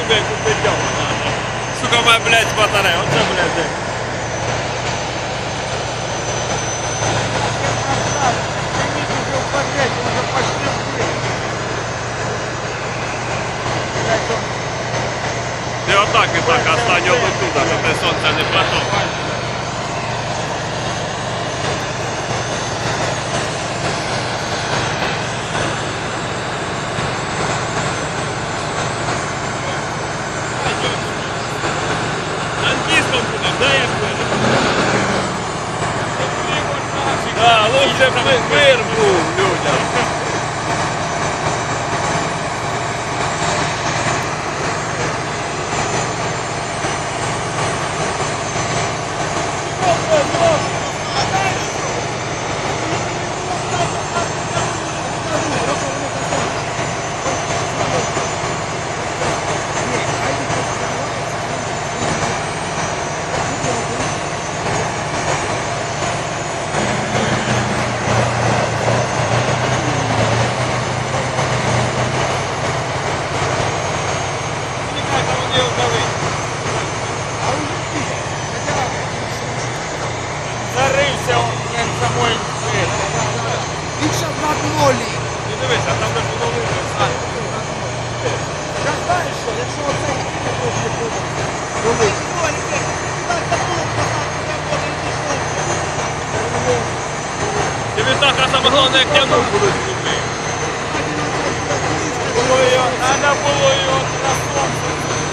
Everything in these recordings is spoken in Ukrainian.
блядь, купить дьому надо. Сука, моя, блядь, батарея. Оце, блядь. Ти отак і так останнього туди, щоб те сонце не потопло. Англійськом будемо, дай я вийду. Так, лучше мир був людям. Зарився он самої цвіт. Він ще в магнолії. Не дивися, там де було видно. Я знаю, що, якщо оце не трошки буде. Тобі так, а саме головне, як тягнув будуть зуби. Треба було його на сонце.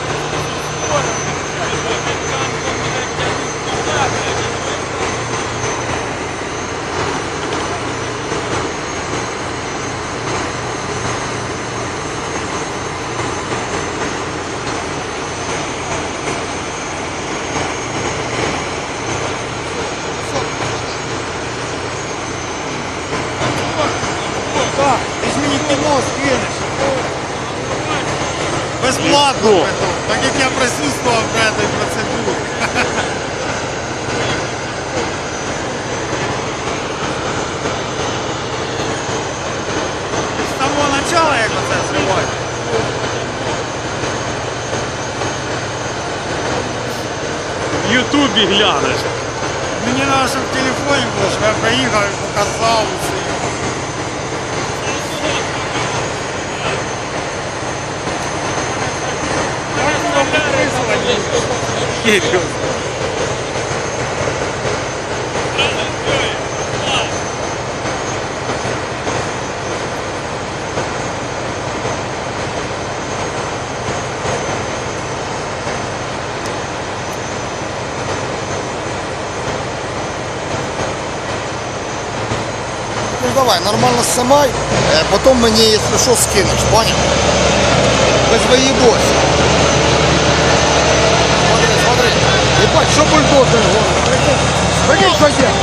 Так, візьміть мост, кинеш. Безплатно, так як я присутствував в этой процедурі. З того начала, як оце зривати. В Ютубі глянеш. Мені треба, щоб в телефоні було, щоб я приїхав і показав усе. Кирю. Ну давай, нормально снимай, потом мне, если что, скинешь, понял? Без воебось. Смотри, смотри. Ебать, что бульдозер гонит? Прикинь, что я.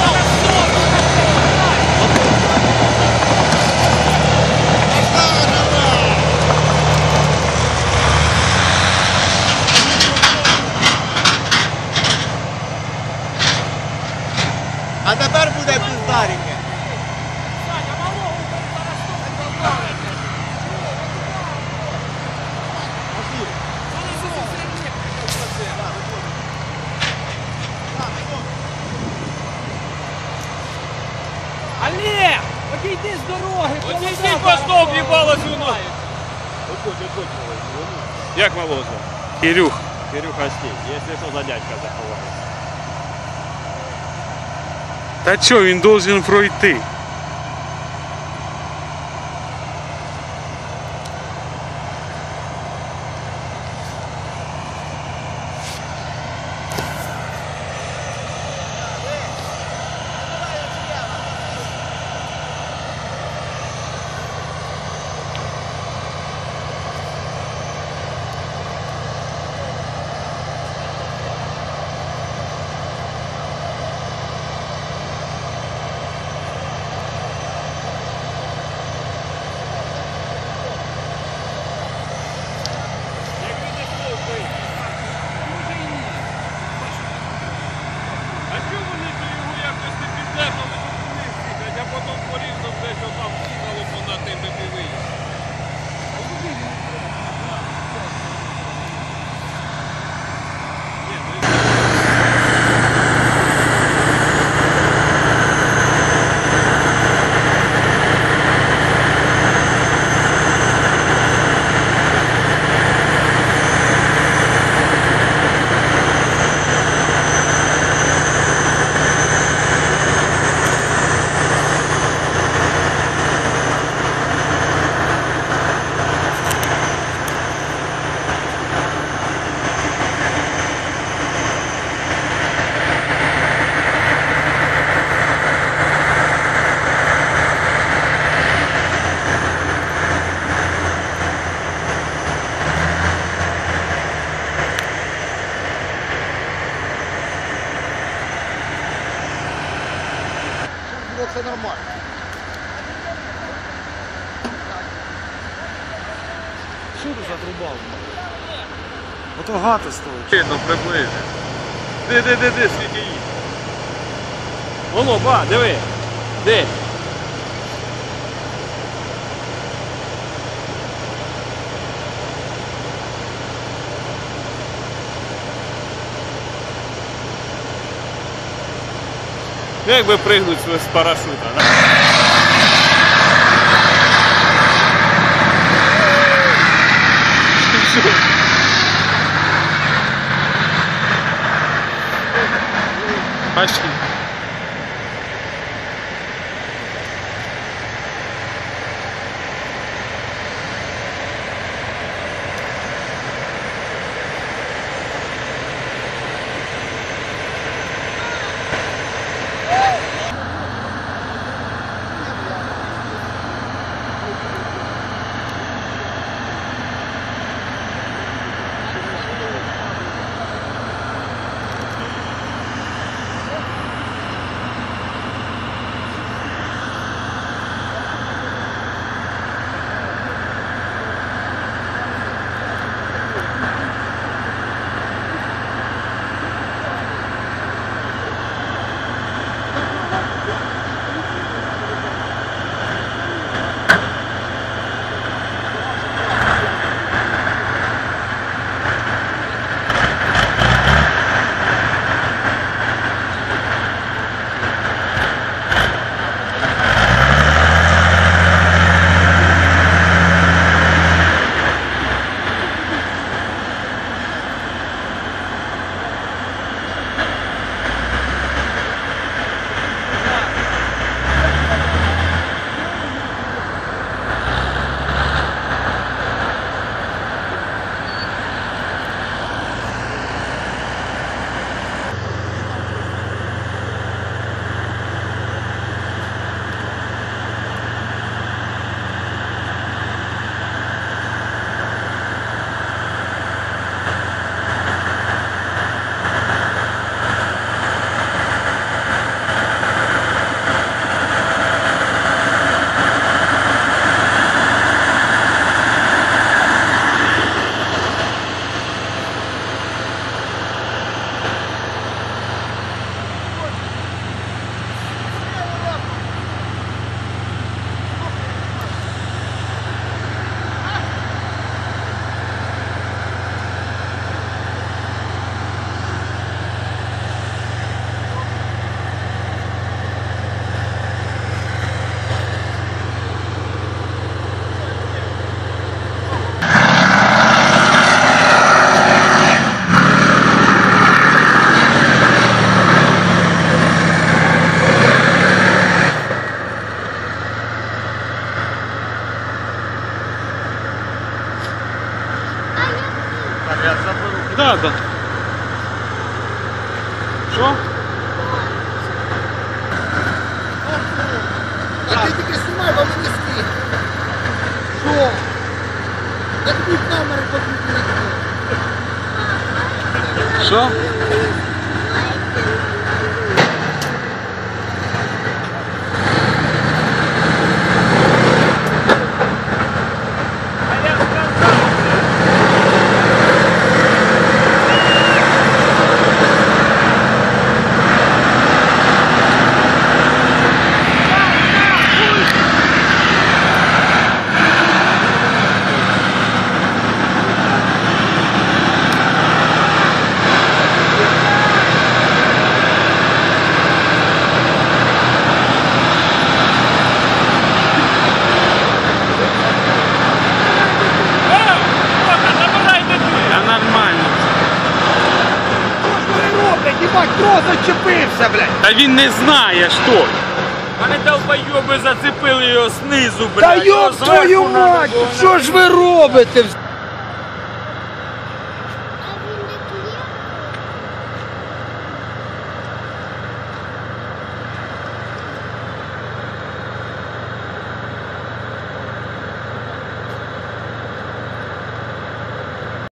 А тепер буде піздаріння. Олег! Одійди з дороги! Одійди по стовп, їбало сюди! Як Володя? Кирюх. Кирюха, стій, якщо що за дядька заховається. Та чо, він должен пройти? все нормально. Що ти затрубав? Ото гати стоїть. Видно, приблизно. Де, світі їй. Воно, ба, диви. Де? Ну, якби пригнуть з парашута. Да? Пошли. Да. Що? А ти тільки знімай, бо мені скинь. Що? Так будь номер подивитися. Що? Їбать, трос зачепився, блядь. Та він не знає, що. Мене долбойоби зацепили його знизу, блядь. Та йоб твою мать, що ж ви робите?